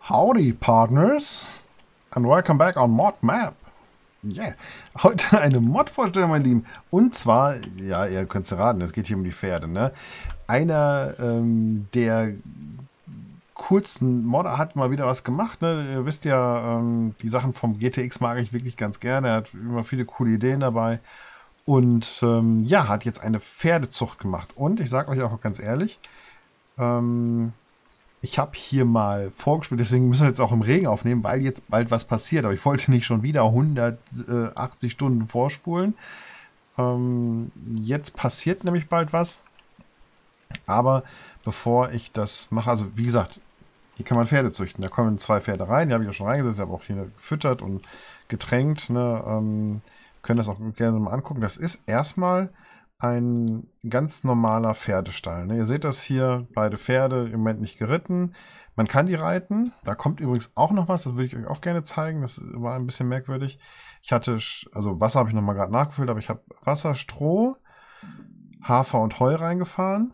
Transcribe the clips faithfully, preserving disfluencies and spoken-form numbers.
Howdy, partners, and welcome back on Mod Map. Yeah, heute eine Mod-Vorstellung, mein Lieben. Und zwar, ja, ihr könnt es raten, es geht hier um die Pferde, ne? Einer ähm, der kurzen Modder hat mal wieder was gemacht, ne? Ihr wisst ja, ähm, die Sachen vom G T X mag ich wirklich ganz gerne. Er hat immer viele coole Ideen dabei. Und ähm, ja, hat jetzt eine Pferdezucht gemacht. Und ich sage euch auch ganz ehrlich, ähm, ich habe hier mal vorgespielt, deswegen müssen wir jetzt auch im Regen aufnehmen, weil jetzt bald was passiert. Aber ich wollte nicht schon wieder hundertachtzig Stunden vorspulen. Ähm, jetzt passiert nämlich bald was. Aber bevor ich das mache, also wie gesagt, hier kann man Pferde züchten. Da kommen zwei Pferde rein, die habe ich auch schon reingesetzt, ich habe auch hier gefüttert und getränkt. Ne? Ähm, können das auch gerne mal angucken. Das ist erstmal ein ganz normaler Pferdestall. Ne? Ihr seht das hier, beide Pferde im Moment nicht geritten. Man kann die reiten. Da kommt übrigens auch noch was, das würde ich euch auch gerne zeigen. Das war ein bisschen merkwürdig. Ich hatte, also Wasser habe ich nochmal gerade nachgefüllt, aber ich habe Wasser, Stroh, Hafer und Heu reingefahren.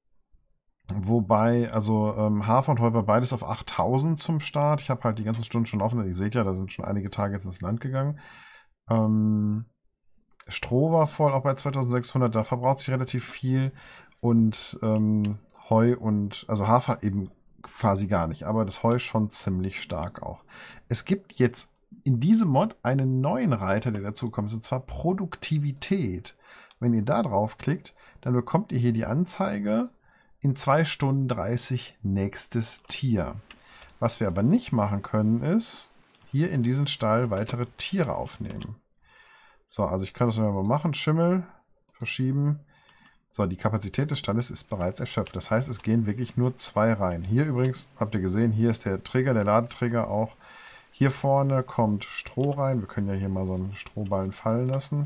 Wobei, also ähm, Hafer und Heu war beides auf achttausend zum Start. Ich habe halt die ganzen Stunden schon offen. Ihr seht ja, da sind schon einige Tage jetzt ins Land gegangen. Ähm, Stroh war voll, auch bei zweitausendsechshundert, da verbraucht sich relativ viel. Und ähm, Heu und, also Hafer eben quasi gar nicht, aber das Heu schon ziemlich stark auch. Es gibt jetzt in diesem Mod einen neuen Reiter, der dazu kommt, und zwar Produktivität. Wenn ihr da draufklickt, dann bekommt ihr hier die Anzeige, in zwei Stunden dreißig nächstes Tier. Was wir aber nicht machen können, ist hier in diesen Stall weitere Tiere aufnehmen. So, also ich kann das mal machen. Schimmel, verschieben. So, die Kapazität des Stalles ist bereits erschöpft. Das heißt, es gehen wirklich nur zwei rein. Hier übrigens, habt ihr gesehen, hier ist der Träger, der Ladeträger auch. Hier vorne kommt Stroh rein. Wir können ja hier mal so einen Strohballen fallen lassen.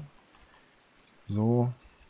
So.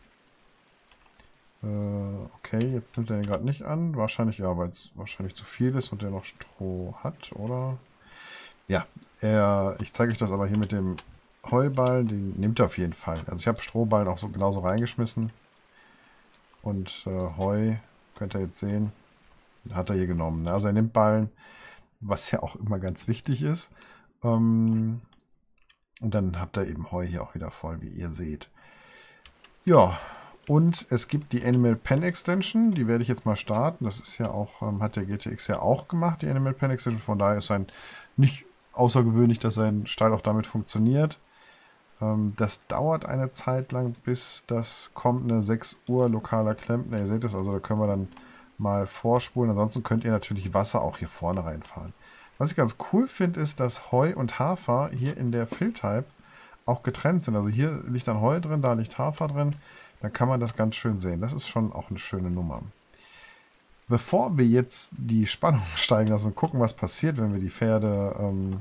Äh, okay, jetzt nimmt er den gerade nicht an. Wahrscheinlich, ja, weil es wahrscheinlich zu viel ist und er noch Stroh hat, oder? Ja, er, ich zeige euch das aber hier mit dem Heuballen, den nimmt er auf jeden Fall. Also ich habe Strohballen auch so genauso reingeschmissen. Und äh, Heu, könnt ihr jetzt sehen, hat er hier genommen. Ne? Also er nimmt Ballen, was ja auch immer ganz wichtig ist. Ähm, und dann habt ihr eben Heu hier auch wieder voll, wie ihr seht. Ja, und es gibt die Animal Pen Extension, die werde ich jetzt mal starten. Das ist ja auch, ähm, hat der G T X ja auch gemacht, die Animal Pen Extension. Von daher ist ein nicht außergewöhnlich, dass sein Stall auch damit funktioniert. Ähm, das dauert eine Zeit lang, bis das kommt, eine sechs Uhr lokaler Klempner. Ihr seht es, also da können wir dann mal vorspulen. Ansonsten könnt ihr natürlich Wasser auch hier vorne reinfahren. Was ich ganz cool finde, ist, dass Heu und Hafer hier in der Fill-Type auch getrennt sind. Also hier liegt dann Heu drin, da liegt Hafer drin. Dann kann man das ganz schön sehen. Das ist schon auch eine schöne Nummer. Bevor wir jetzt die Spannung steigen lassen und gucken, was passiert, wenn wir die Pferde, ähm,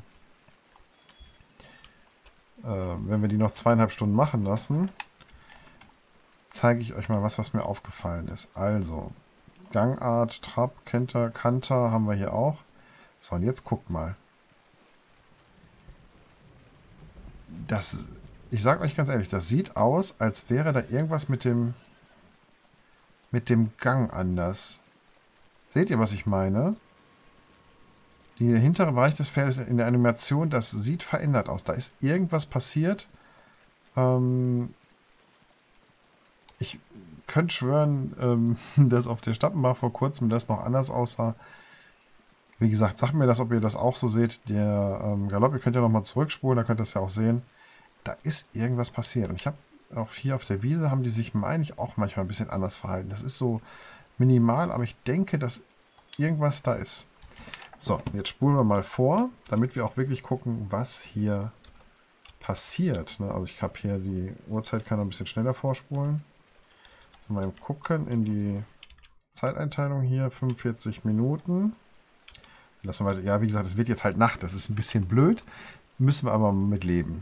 äh, wenn wir die noch zweieinhalb Stunden machen lassen, zeige ich euch mal was, was mir aufgefallen ist. Also, Gangart, Trab, Kanter, Kanter haben wir hier auch. So, und jetzt guckt mal. Das, ich sage euch ganz ehrlich, das sieht aus, als wäre da irgendwas mit dem, mit dem Gang anders. Seht ihr, was ich meine? Der hintere Bereich des Pferdes in der Animation, das sieht verändert aus. Da ist irgendwas passiert. Ähm, ich könnte schwören, ähm, dass auf der Stappenbach vor kurzem das noch anders aussah. Wie gesagt, sagt mir das, ob ihr das auch so seht. Der ähm, Galopp, ihr könnt ja nochmal zurückspulen, da könnt ihr das ja auch sehen. Da ist irgendwas passiert. Und ich habe auch hier auf der Wiese, haben die sich, meine ich, auch manchmal ein bisschen anders verhalten. Das ist so minimal, aber ich denke, dass irgendwas da ist. So, jetzt spulen wir mal vor, damit wir auch wirklich gucken, was hier passiert. Ne? Also ich habe hier die Uhrzeit, kann ein bisschen schneller vorspulen. So, mal gucken in die Zeiteinteilung hier, fünfundvierzig Minuten. Lassen wir, ja, wie gesagt, es wird jetzt halt Nacht, das ist ein bisschen blöd, müssen wir aber mit leben.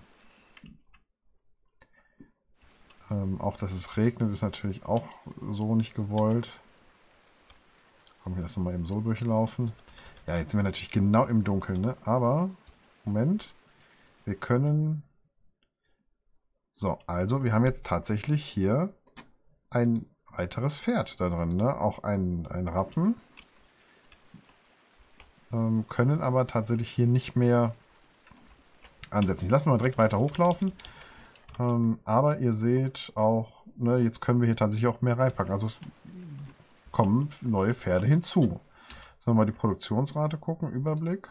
Ähm, auch, dass es regnet, ist natürlich auch so nicht gewollt. Kommen wir das nochmal eben so durchlaufen. Ja, jetzt sind wir natürlich genau im Dunkeln, ne? Aber, Moment, wir können... So, also wir haben jetzt tatsächlich hier ein weiteres Pferd da drin, ne? Auch ein, ein Rappen. Ähm, können aber tatsächlich hier nicht mehr ansetzen. Ich lasse mal direkt weiter hochlaufen. Ähm, aber ihr seht auch, ne, jetzt können wir hier tatsächlich auch mehr reinpacken. Also es kommen neue Pferde hinzu. Sollen wir mal die Produktionsrate gucken? Überblick.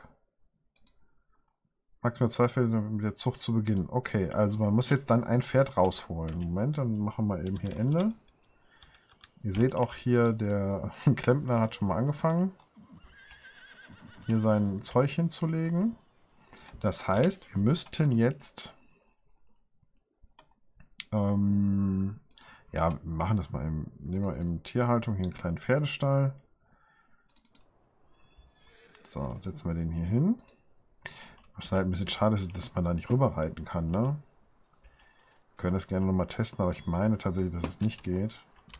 Maximal zwei Pferde mit der Zucht zu beginnen. Okay, also man muss jetzt dann ein Pferd rausholen. Moment, dann machen wir eben hier Ende. Ihr seht auch hier, der Klempner hat schon mal angefangen, hier sein Zeug hinzulegen. Das heißt, wir müssten jetzt ähm, ja, wir machen das mal im, nehmen wir im Tierhaltung hier einen kleinen Pferdestall. So, setzen wir den hier hin. Was halt ein bisschen schade ist, dass man da nicht rüber reiten kann, ne? Wir können das gerne nochmal testen, aber ich meine tatsächlich, dass es nicht geht.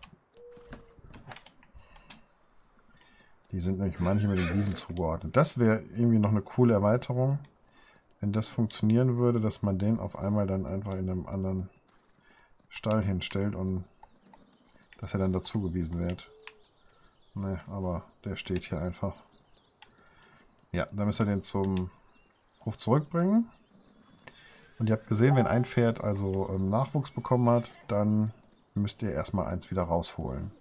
Die sind nämlich manchmal den Wiesen zugeordnet. Das wäre irgendwie noch eine coole Erweiterung, wenn das funktionieren würde, dass man den auf einmal dann einfach in einem anderen Stall hinstellt und dass er dann dazugewiesen wird. Ne, aber der steht hier einfach. Ja, dann müsst ihr den zum Hof zurückbringen. Und ihr habt gesehen, wenn ein Pferd also ähm, Nachwuchs bekommen hat, dann müsst ihr erstmal eins wieder rausholen.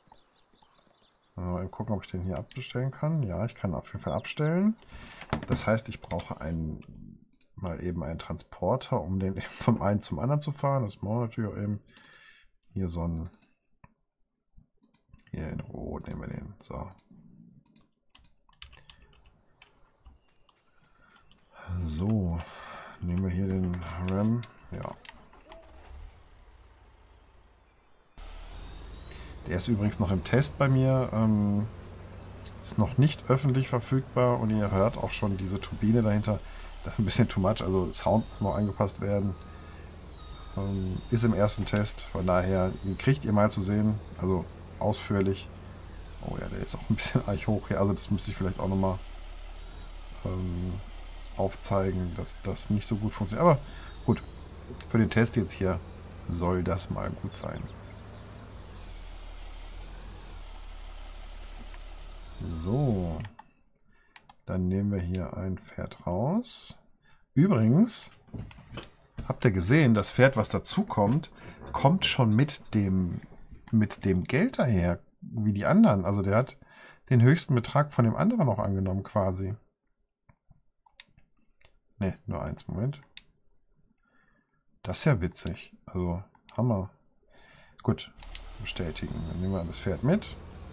Mal gucken, ob ich den hier abbestellen kann. Ja, ich kann auf jeden Fall abstellen. Das heißt, ich brauche einen, mal eben einen Transporter, um den vom einen zum anderen zu fahren. Das machen wir natürlich auch eben. Hier so ein... Hier in Rot nehmen wir den. So. So. Nehmen wir hier den Ram. Ja. Der ist übrigens noch im Test bei mir. Ähm, ist noch nicht öffentlich verfügbar und ihr hört auch schon diese Turbine dahinter. Das ist ein bisschen too much, also Sound muss noch angepasst werden. Ähm, ist im ersten Test, von daher den kriegt ihr mal zu sehen, also ausführlich. Oh ja, der ist auch ein bisschen arg hoch hier, also das müsste ich vielleicht auch nochmal ähm, aufzeigen, dass das nicht so gut funktioniert. Aber gut, für den Test jetzt hier soll das mal gut sein. So, dann nehmen wir hier ein Pferd raus. Übrigens, habt ihr gesehen, das Pferd, was dazu kommt, kommt schon mit dem, mit dem Geld daher, wie die anderen. Also der hat den höchsten Betrag von dem anderen noch angenommen quasi. Ne, nur eins, Moment. Das ist ja witzig. Also, Hammer. Gut, bestätigen. Dann nehmen wir das Pferd mit.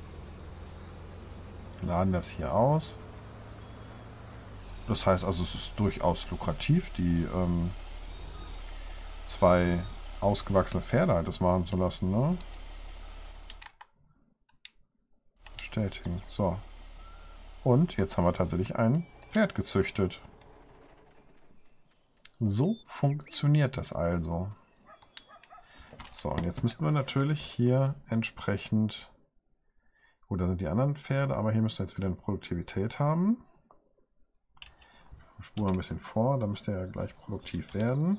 Laden das hier aus. Das heißt also, es ist durchaus lukrativ, die ähm, zwei ausgewachsene Pferde halt das machen zu lassen, ne? Bestätigen. So. Und jetzt haben wir tatsächlich ein Pferd gezüchtet. So funktioniert das also. So, und jetzt müssten wir natürlich hier entsprechend... Gut, da sind die anderen Pferde, aber hier müssten wir jetzt wieder eine Produktivität haben. Spuren ein bisschen vor, da müsste er ja gleich produktiv werden.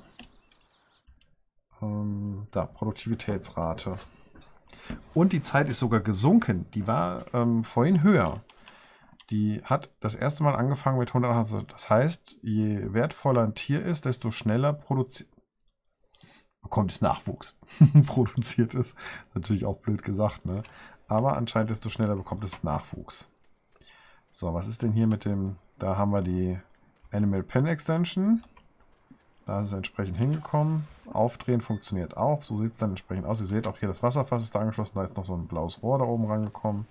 Ähm, da, Produktivitätsrate. Und die Zeit ist sogar gesunken. Die war ähm, vorhin höher. Die hat das erste Mal angefangen mit hundertachtzig. Das heißt, je wertvoller ein Tier ist, desto schneller produziert bekommt es Nachwuchs. produziert ist. Ist natürlich auch blöd gesagt, ne? Aber anscheinend desto schneller bekommt es Nachwuchs. So, was ist denn hier mit dem... Da haben wir die Animal Pen Extension. Da ist es entsprechend hingekommen. Aufdrehen funktioniert auch. So sieht es dann entsprechend aus. Ihr seht auch hier, das Wasserfass ist da angeschlossen. Da ist noch so ein blaues Rohr da oben rangekommen.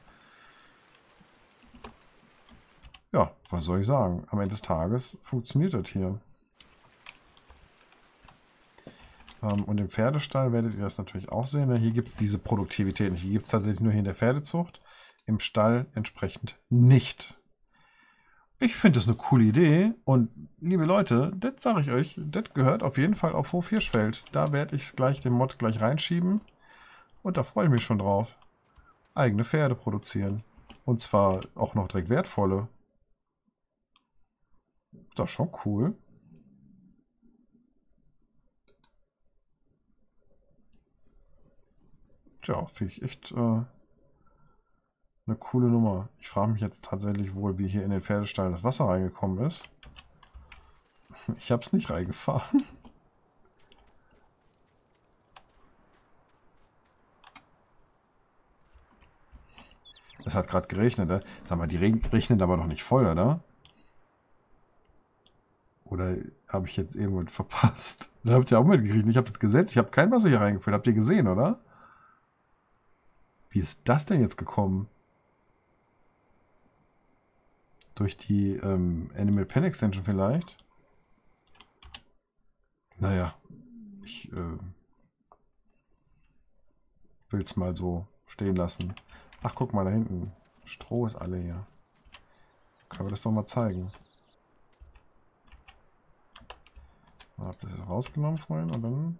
Ja, was soll ich sagen? Am Ende des Tages funktioniert das hier. Ähm, und im Pferdestall werdet ihr das natürlich auch sehen. Hier gibt es diese Produktivität nicht. Hier gibt es tatsächlich nur hier in der Pferdezucht. Im Stall entsprechend nicht. Ich finde das eine coole Idee. Und liebe Leute, das sage ich euch, das gehört auf jeden Fall auf Hof Hirschfeld. Da werde ich gleich den Mod gleich reinschieben. Und da freue ich mich schon drauf. Eigene Pferde produzieren. Und zwar auch noch direkt wertvolle. Das ist schon cool. Tja, finde ich echt äh, Eine coole Nummer. Ich frage mich jetzt tatsächlich wohl, wie hier in den Pferdestall das Wasser reingekommen ist. Ich habe es nicht reingefahren. Es hat gerade geregnet, ne? Sag mal, die Regen regnet aber doch nicht voll, oder? Oder habe ich jetzt irgendwas verpasst? Da habt ihr auch mitgekriegt. Ich habe das gesetzt. Ich habe kein Wasser hier reingeführt. Habt ihr gesehen, oder? Wie ist das denn jetzt gekommen? Durch die ähm, Animal Pen Extension vielleicht? Naja, ich äh, will es mal so stehen lassen. Ach, guck mal da hinten. Stroh ist alle hier. Können wir das doch mal zeigen. Ich habe das jetzt rausgenommen vorhin und dann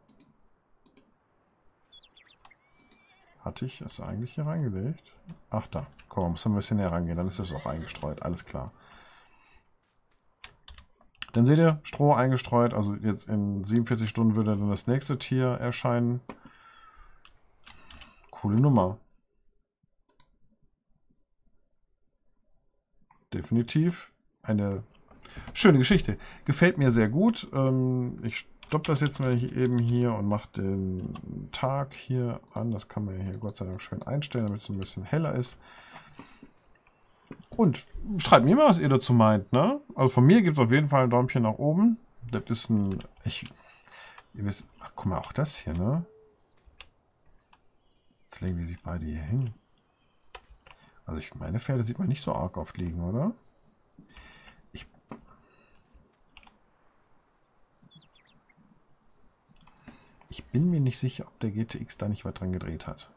hatte ich es eigentlich hier reingelegt. Ach da, komm, muss ein bisschen näher rangehen, dann ist es auch eingestreut, alles klar. Dann seht ihr, Stroh eingestreut, also jetzt in siebenundvierzig Stunden würde dann das nächste Tier erscheinen. Coole Nummer. Definitiv eine schöne Geschichte. Gefällt mir sehr gut. Ähm, ich stoppe das jetzt mal eben hier und mache den Tag hier an. Das kann man hier Gott sei Dank schön einstellen, damit es ein bisschen heller ist. Und schreibt mir mal, was ihr dazu meint, ne? Also von mir gibt es auf jeden Fall ein Däumchen nach oben. Das ist ein... Ich, ihr wisst, ach, guck mal, auch das hier, ne? Jetzt legen die sich beide hier hin. Also ich, meine Pferde sieht man nicht so arg oft liegen, oder? Ich... Ich bin mir nicht sicher, ob der G T X da nicht was dran gedreht hat.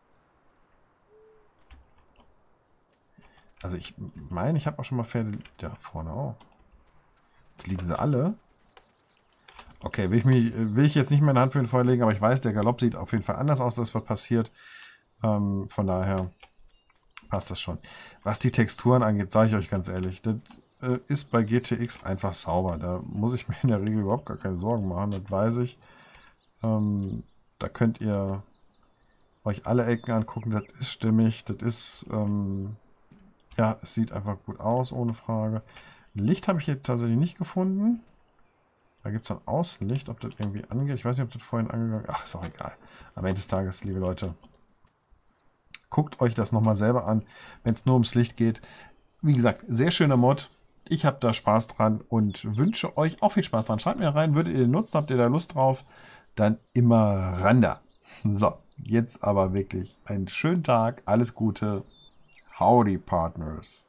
Also ich meine, ich habe auch schon mal Pferde... Ja, vorne auch. Jetzt liegen sie alle. Okay, will ich, mich, will ich jetzt nicht meine Hand für den Feuer legen, aber ich weiß, der Galopp sieht auf jeden Fall anders aus, dass was passiert. Ähm, von daher passt das schon. Was die Texturen angeht, sage ich euch ganz ehrlich, das äh, ist bei G T X einfach sauber. Da muss ich mir in der Regel überhaupt gar keine Sorgen machen, das weiß ich. Ähm, da könnt ihr euch alle Ecken angucken, das ist stimmig, das ist... Ähm, ja, es sieht einfach gut aus, ohne Frage. Licht habe ich jetzt tatsächlich nicht gefunden. Da gibt es ein Außenlicht, ob das irgendwie angeht. Ich weiß nicht, ob das vorhin angegangen ist. Ach, ist auch egal. Am Ende des Tages, liebe Leute, guckt euch das nochmal selber an, wenn es nur ums Licht geht. Wie gesagt, sehr schöner Mod. Ich habe da Spaß dran und wünsche euch auch viel Spaß dran. Schreibt mir rein, würdet ihr den nutzen, habt ihr da Lust drauf? Dann immer ran da. So, jetzt aber wirklich einen schönen Tag, alles Gute. Howdy, Partners.